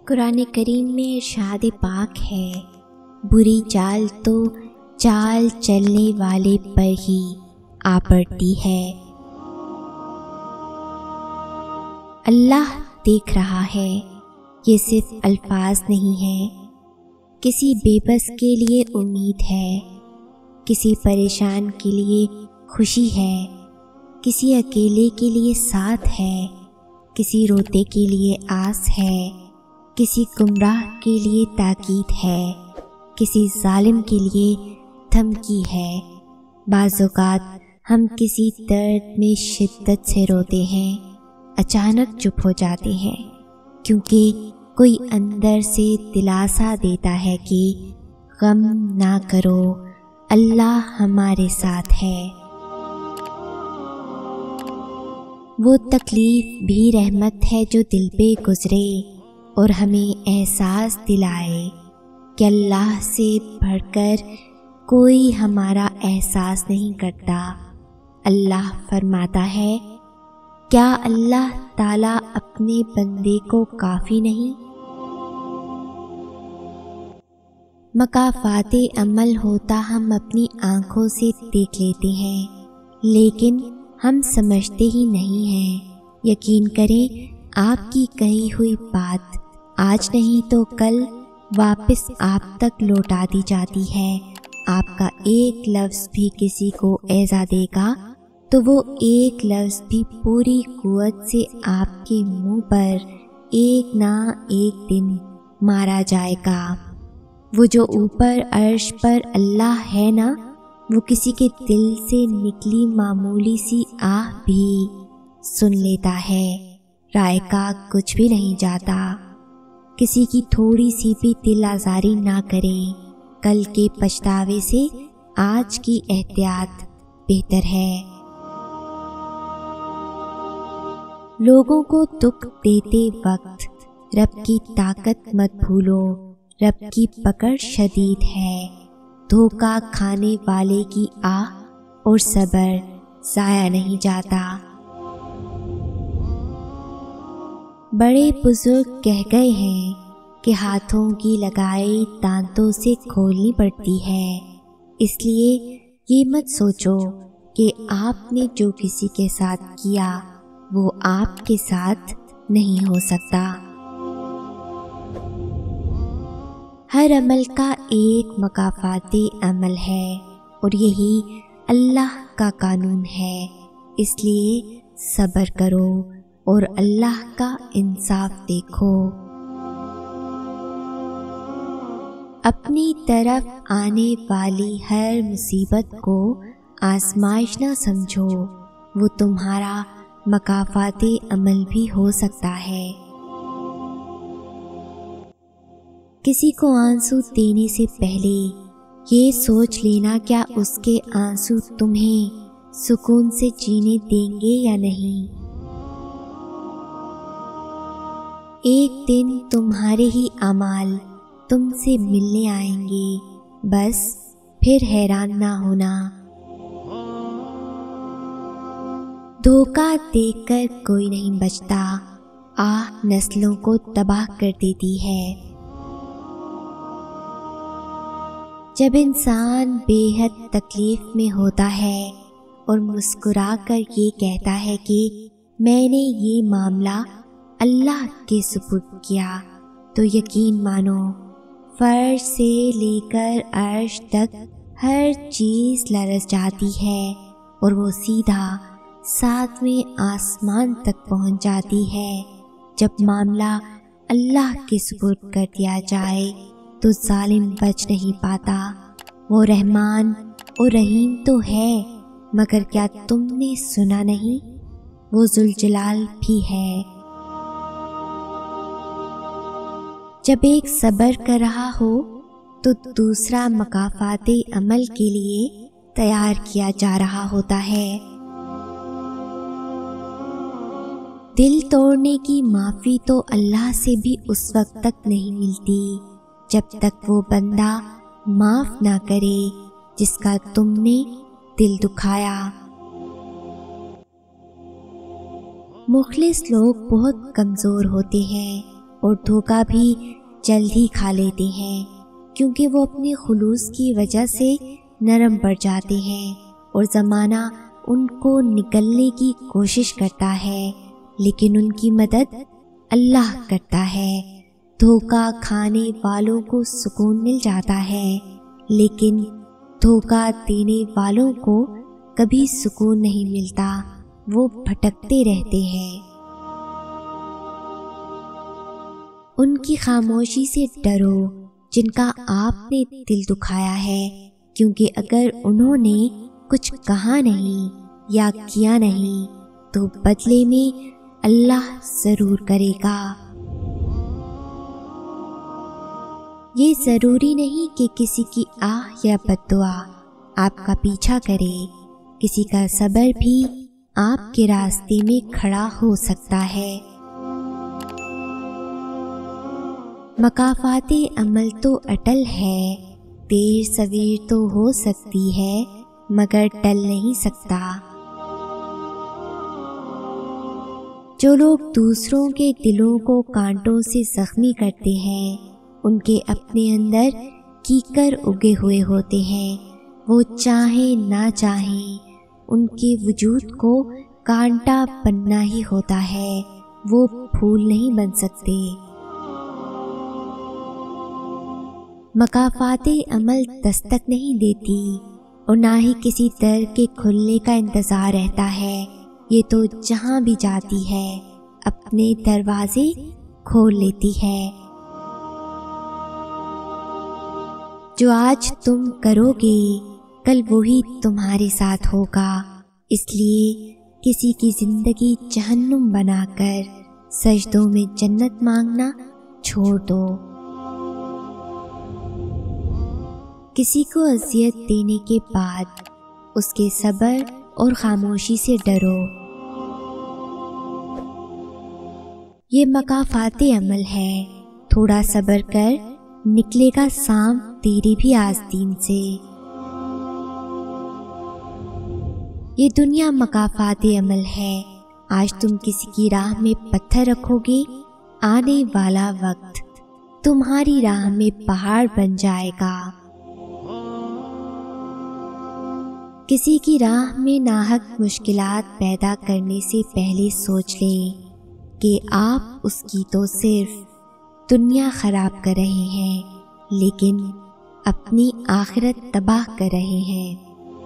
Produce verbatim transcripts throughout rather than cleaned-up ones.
قرآن کریم میں ارشاد پاک ہے، بری چال تو چال چلنے والے پر ہی آ پڑتی ہے۔ اللہ دیکھ رہا ہے، یہ صرف الفاظ نہیں ہیں۔ کسی بے بس کے لیے امید ہے، کسی پریشان کے لیے خوشی ہے، کسی اکیلے کے لیے ساتھ ہے، کسی روتے کے لیے آس ہے، کسی گمراہ کے لیے تاکید ہے، کسی ظالم کے لیے دھمکی ہے۔ بعض اوقات ہم کسی درد میں شدت سے روتے ہیں، اچانک چپ ہو جاتے ہیں، کیونکہ کوئی اندر سے دلاسا دیتا ہے کہ غم نہ کرو، اللہ ہمارے ساتھ ہے۔ وہ تکلیف بھی رحمت ہے جو دل پہ گزرے اور ہمیں احساس دلائے کہ اللہ سے بڑھ کر کوئی ہمارا احساس نہیں کرتا۔ اللہ فرماتا ہے، کیا اللہ تعالیٰ اپنے بندے کو کافی نہیں؟ مکافات عمل ہوتا ہم اپنی آنکھوں سے دیکھ لیتے ہیں، لیکن ہم سمجھتے ہی نہیں ہیں۔ یقین کریں، آپ کی کہی ہوئی بات آج نہیں تو کل واپس آپ تک لوٹا دی جاتی ہے۔ آپ کا ایک لفظ بھی کسی کو ایذا دے گا تو وہ ایک لفظ بھی پوری قوت سے آپ کے منہ پر ایک نہ ایک دن مارا جائے گا۔ وہ جو اوپر عرش پر اللہ ہے نا، وہ کسی کے دل سے نکلی معمولی سی آہ بھی سن لیتا ہے۔ رائے کا کچھ بھی نہیں جاتا۔ کسی کی تھوڑی سی بھی دل آزاری نہ کریں، کل کے پچھتاوے سے آج کی احتیاط بہتر ہے۔ لوگوں کو دکھ دیتے وقت رب کی طاقت مت بھولو، رب کی پکڑ شدید ہے۔ دھوکہ کھانے والے کی آہ اور صبر ضائع نہیں جاتا۔ بڑے بزرگ کہہ گئے ہیں کہ ہاتھوں کی لگائی دانتوں سے کھولنی پڑتی ہے، اس لیے یہ مت سوچو کہ آپ نے جو کسی کے ساتھ کیا وہ آپ کے ساتھ نہیں ہو سکتا۔ ہر عمل کا ایک مکافات عمل ہے اور یہی اللہ کا قانون ہے، اس لیے صبر کرو اور اللہ کا انصاف دیکھو۔ اپنی طرف آنے والی ہر مصیبت کو آزمائش نہ سمجھو، وہ تمہارا مکافات عمل بھی ہو سکتا ہے۔ کسی کو آنسو دینے سے پہلے یہ سوچ لینا کیا اس کے آنسو تمہیں سکون سے جینے دیں گے یا نہیں۔ ایک دن تمہارے ہی اعمال تم سے ملنے آئیں گے، بس پھر حیران نہ ہونا۔ دھوکہ دے کر کوئی نہیں بچتا، آہ نسلوں کو تباہ کر دیتی ہے۔ جب انسان بے حد تکلیف میں ہوتا ہے اور مسکرا کر یہ کہتا ہے کہ میں نے یہ معاملہ اللہ کے سپرد کیا، تو یقین مانو فرش سے لے کر عرش تک ہر چیز لرز جاتی ہے اور وہ سیدھا ساتویں آسمان تک پہنچ جاتی ہے۔ جب معاملہ اللہ کے سپرد کر دیا جائے تو ظالم بچ نہیں پاتا۔ وہ رحمان اور رحیم تو ہے، مگر کیا تم نے سنا نہیں، وہ ذوالجلال بھی ہے۔ جب ایک صبر کر رہا ہو تو دوسرا مکافات عمل کے لیے تیار کیا جا رہا ہوتا ہے۔ دل توڑنے کی معافی تو اللہ سے بھی اس وقت تک نہیں ملتی جب تک وہ بندہ معاف نہ کرے جس کا تم نے دل دکھایا۔ مخلص لوگ بہت کمزور ہوتے ہیں، اور دھوکہ بھی جلد ہی کھا لیتے ہیں، کیونکہ وہ اپنے خلوص کی وجہ سے نرم پڑ جاتے ہیں اور زمانہ ان کو نکلنے کی کوشش کرتا ہے، لیکن ان کی مدد اللہ کرتا ہے۔ دھوکہ کھانے والوں کو سکون مل جاتا ہے، لیکن دھوکہ دینے والوں کو کبھی سکون نہیں ملتا، وہ بھٹکتے رہتے ہیں۔ ان کی خاموشی سے ڈرو جن کا آپ نے دل دکھایا ہے، کیونکہ اگر انہوں نے کچھ کہا نہیں یا کیا نہیں تو بدلے میں اللہ ضرور کرے گا۔ یہ ضروری نہیں کہ کسی کی آہ یا بد دعا آپ کا پیچھا کرے، کسی کا صبر بھی آپ کے راستے میں کھڑا ہو سکتا ہے۔ مکافات عمل تو اٹل ہے، دیر سویر تو ہو سکتی ہے مگر ٹل نہیں سکتا۔ جو لوگ دوسروں کے دلوں کو کانٹوں سے زخمی کرتے ہیں، ان کے اپنے اندر کیکر اگے ہوئے ہوتے ہیں، وہ چاہیں نہ چاہیں ان کے وجود کو کانٹا بننا ہی ہوتا ہے، وہ پھول نہیں بن سکتے۔ مکافات عمل دستک نہیں دیتی اور نہ ہی کسی در کے کھلنے کا انتظار رہتا ہے، یہ تو جہاں بھی جاتی ہے اپنے دروازے کھول لیتی ہے۔ جو آج تم کرو گے کل وہی تمہارے ساتھ ہوگا، اس لیے کسی کی زندگی جہنم بنا کر سجدوں میں جنت مانگنا چھوڑ دو۔ کسی کو اذیت دینے کے بعد اس کے صبر اور خاموشی سے ڈرو، یہ مکافات عمل ہے۔ تھوڑا صبر کر نکلے گا سام تیری بھی آستین سے۔ یہ دنیا مکافات عمل ہے، آج تم کسی کی راہ میں پتھر رکھو گے، آنے والا وقت تمہاری راہ میں پہاڑ بن جائے گا۔ کسی کی راہ میں ناحق مشکلات پیدا کرنے سے پہلے سوچ لیں کہ آپ اس کی تو صرف دنیا خراب کر رہے ہیں، لیکن اپنی آخرت تباہ کر رہے ہیں۔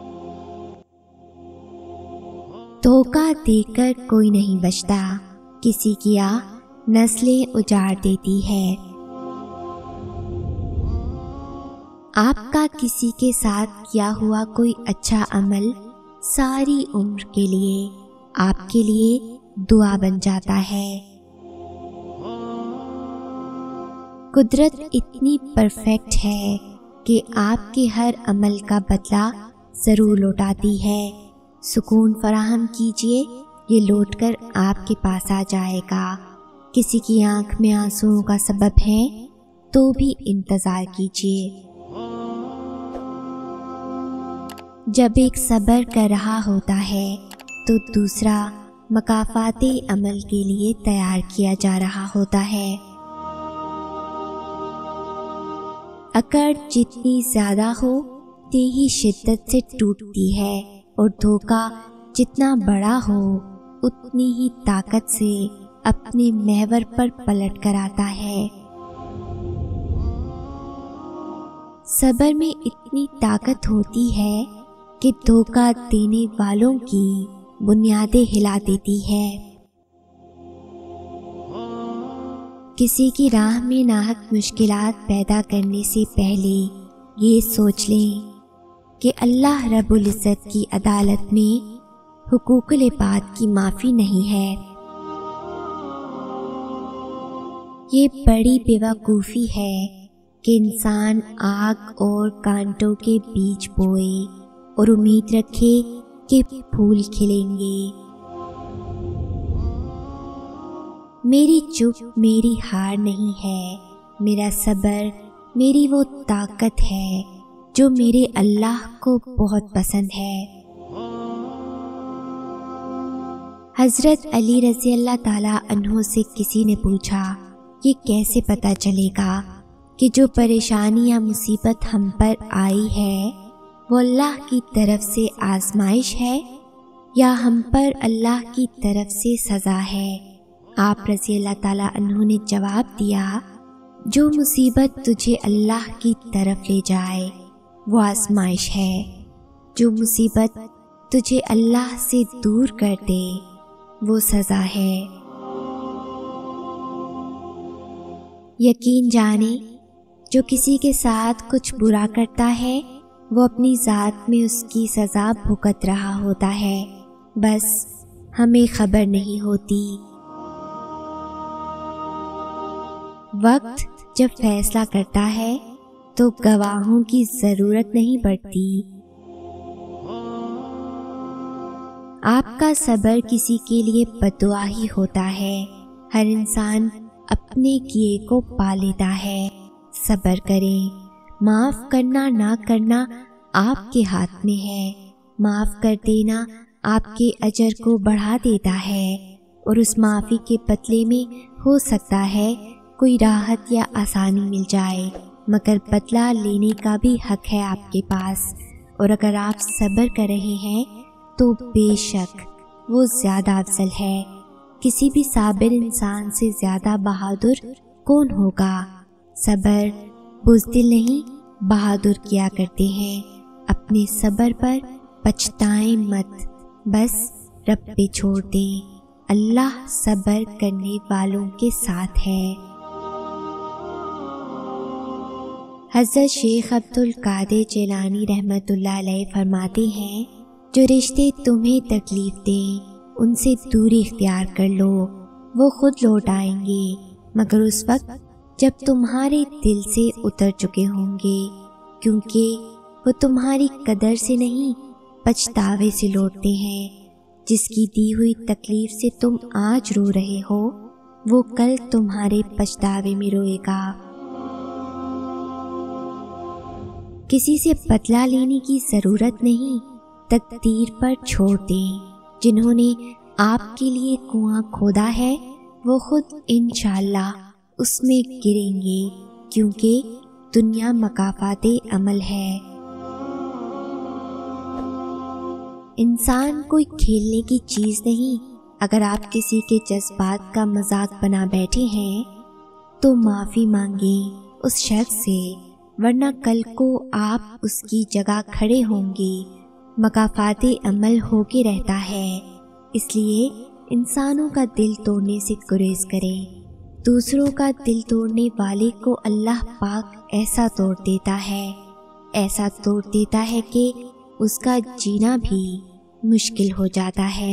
دھوکہ دے کر کوئی نہیں بچتا، کسی کی آہ نسلیں اجاڑ دیتی ہے۔ آپ کا کسی کے ساتھ کیا ہوا کوئی اچھا عمل ساری عمر کے لیے آپ کے لیے دعا بن جاتا ہے۔ قدرت اتنی پرفیکٹ ہے کہ آپ کے ہر عمل کا بدلہ ضرور لوٹاتی ہے۔ سکون فراہم کیجیے، یہ لوٹ کر آپ کے پاس آ جائے گا۔ کسی کی آنکھ میں آنسوؤں کا سبب ہے تو بھی انتظار کیجیے۔ جب ایک صبر کر رہا ہوتا ہے تو دوسرا مکافات عمل کے لیے تیار کیا جا رہا ہوتا ہے۔ اکڑ جتنی زیادہ ہو اتنی شدت سے ٹوٹتی ہے، اور دھوکہ جتنا بڑا ہو اتنی ہی طاقت سے اپنے محور پر پلٹ کر آتا ہے۔ صبر میں اتنی طاقت ہوتی ہے کہ دھوکہ دینے والوں کی بنیادیں ہلا دیتی ہے۔ کسی کی راہ میں ناحق مشکلات پیدا کرنے سے پہلے یہ سوچ لیں کہ اللہ رب العزت کی عدالت میں حقوق العباد کی معافی نہیں ہے۔ یہ بڑی بیوقوفی ہے کہ انسان آگ اور کانٹوں کے بیج بوئے اور امید رکھے کہ پھول کھلیں گے۔ میری چپ میری ہار نہیں ہے، میرا صبر میری وہ طاقت ہے جو میرے اللہ کو بہت پسند ہے۔ حضرت علی رضی اللہ تعالیٰ عنہ سے کسی نے پوچھا یہ کیسے پتہ چلے گا کہ جو پریشانی یا مصیبت ہم پر آئی ہے وہ اللہ کی طرف سے آزمائش ہے یا ہم پر اللہ کی طرف سے سزا ہے؟ آپ رضی اللہ تعالیٰ عنہ نے جواب دیا، جو مصیبت تجھے اللہ کی طرف لے جائے وہ آزمائش ہے، جو مصیبت تجھے اللہ سے دور کر دے وہ سزا ہے۔ یقین جانے جو کسی کے ساتھ کچھ برا کرتا ہے وہ اپنی ذات میں اس کی سزا بھگت رہا ہوتا ہے، بس ہمیں خبر نہیں ہوتی۔ وقت جب فیصلہ کرتا ہے تو گواہوں کی ضرورت نہیں پڑتی۔ آپ کا صبر کسی کے لیے بددعا ہی ہوتا ہے۔ ہر انسان اپنے کیے کو پا لیتا ہے۔ صبر کریں، معاف کرنا نہ کرنا آپ کے ہاتھ میں ہے۔ معاف کر دینا آپ کے اجر کو بڑھا دیتا ہے، اور اس معافی کے بدلے میں ہو سکتا ہے کوئی راحت یا آسانی مل جائے، مگر بدلہ لینے کا بھی حق ہے آپ کے پاس۔ اور اگر آپ صبر کر رہے ہیں تو بے شک وہ زیادہ افضل ہے۔ کسی بھی صابر انسان سے زیادہ بہادر کون ہوگا؟ صبر بزدل نہیں بہادر کیا کرتے ہیں۔ اپنے صبر پر پچھتائیں مت، بس رب پہ چھوڑ دیں، اللہ صبر کرنے والوں کے ساتھ ہے۔ حضرت شیخ عبد القادر جیلانی رحمۃ اللہ علیہ فرماتے ہیں، جو رشتے تمہیں تکلیف دیں ان سے دوری اختیار کر لو، وہ خود لوٹ آئیں گے، مگر اس وقت جب تمہارے دل سے اتر چکے ہوں گے، کیونکہ وہ تمہاری قدر سے نہیں پچھتاوے سے لوٹتے ہیں۔ جس کی دی ہوئی تکلیف سے تم آج رو رہے ہو وہ کل تمہارے پچھتاوے میں روئے گا۔ کسی سے بدلہ لینے کی ضرورت نہیں، تقدیر پر چھوڑ دیں۔ جنہوں نے آپ کے لیے کنواں کھودا ہے وہ خود انشاءاللہ اس میں گریں گے، کیونکہ دنیا مکافات عمل ہے۔ انسان کوئی کھیلنے کی چیز نہیں۔ اگر آپ کسی کے جذبات کا مذاق بنا بیٹھے ہیں تو معافی مانگیں اس شخص سے، ورنہ کل کو آپ اس کی جگہ کھڑے ہوں گے۔ مکافات عمل ہو کے رہتا ہے، اس لیے انسانوں کا دل توڑنے سے گریز کریں۔ دوسروں کا دل توڑنے والے کو اللہ پاک ایسا توڑ دیتا ہے، ایسا توڑ دیتا ہے کہ اس کا جینا بھی مشکل ہو جاتا ہے۔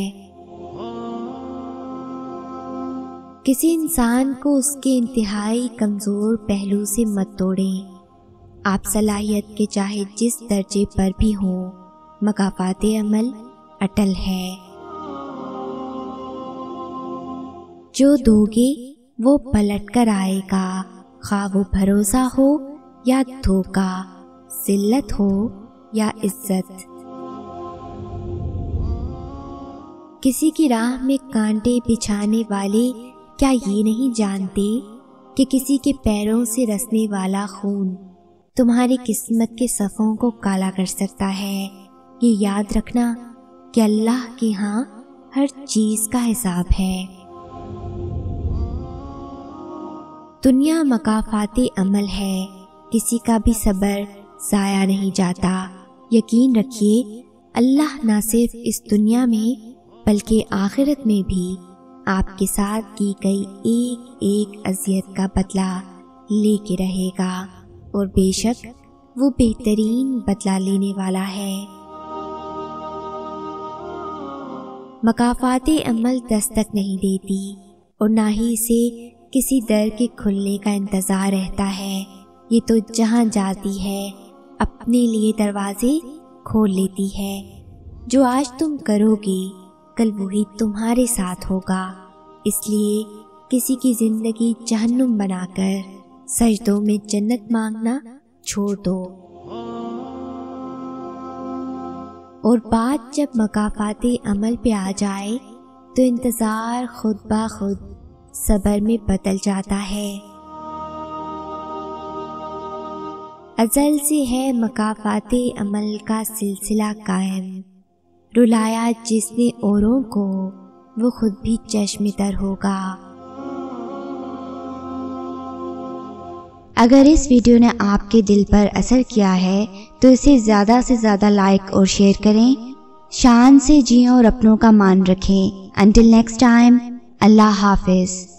کسی انسان کو اس کے انتہائی کمزور پہلو سے مت توڑیں۔ آپ صلاحیت کے چاہے جس درجے پر بھی ہوں، مکافات عمل اٹل ہے۔ جو دو گے وہ پلٹ کر آئے گا، خواہ وہ بھروسہ ہو یا دھوکہ، ذلت ہو یا عزت۔ کسی کی راہ میں کانٹے بچھانے والے کیا یہ نہیں جانتے کہ کسی کے پیروں سے رسنے والا خون تمہاری قسمت کے صفوں کو کالا کر سکتا ہے؟ یہ یاد رکھنا کہ اللہ کے ہاں ہر چیز کا حساب ہے۔ دنیا مکافات عمل ہے، کسی کا بھی صبر ضائع نہیں جاتا۔ یقین رکھیے اللہ نہ صرف اس دنیا میں بلکہ آخرت میں بھی آپ کے ساتھ کی گئی ایک ایک اذیت کا بدلہ لے کے رہے گا، اور بے شک وہ بہترین بدلہ لینے والا ہے۔ مکافات عمل دستک نہیں دیتی، اور نہ ہی اسے کسی در کے کھلنے کا انتظار رہتا ہے۔ یہ تو جہاں جاتی ہے اپنے لیے دروازے کھول لیتی ہے۔ جو آج تم کرو گے کل وہی تمہارے ساتھ ہوگا، اس لیے کسی کی زندگی جہنم بنا کر سجدوں میں جنت مانگنا چھوڑ دو۔ اور بات جب مکافات عمل پہ آ جائے تو انتظار خود بخود صبر میں بدل جاتا ہے۔ ازل سے ہے مکافات عمل کا سلسلہ قائم، رلایا جس نے اوروں کو وہ خود بھی چشم تر ہوگا۔ اگر اس ویڈیو نے آپ کے دل پر اثر کیا ہے تو اسے زیادہ سے زیادہ لائک اور شیئر کریں۔ شان سے جئیں اور اپنوں کا مان رکھیں۔ انٹل نیکسٹ ٹائم، اللہ حافظ۔